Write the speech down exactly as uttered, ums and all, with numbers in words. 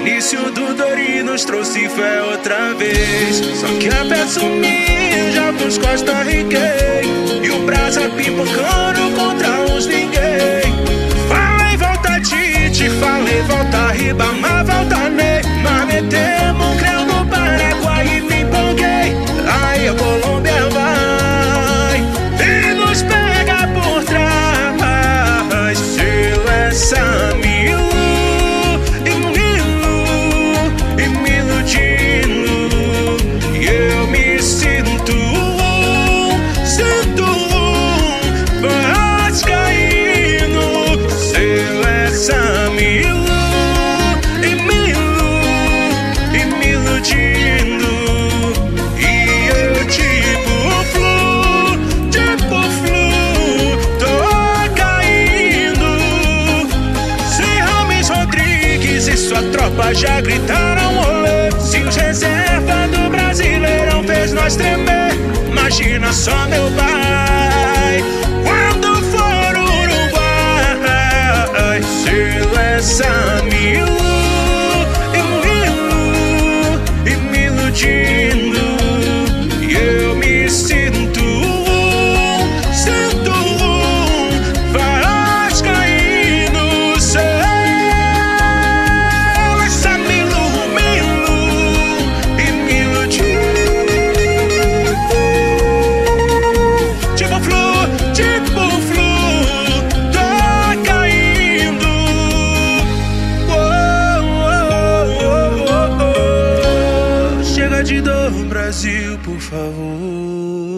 início do Dori nos trouxe fé outra vez. Só que a fé sumiu, já pros Costa Riquei, e o brasa pipocando contra uns ninguém. Falei volta Tite, falei volta Ribamar, volta Ney, mas metemos creu no Paraguai e me empolguei. Aí a Colômbia vai e nos pega por trás. Seleção já gritaram olê. Se os reserva do Brasileirão fez nós tremer, imagina só meu pai quando for Uruguai. Seleção Milu, e Milu, e me iludindo, e eu me sinto um, sinto um vascaíno. De dor, Brasil, por favor.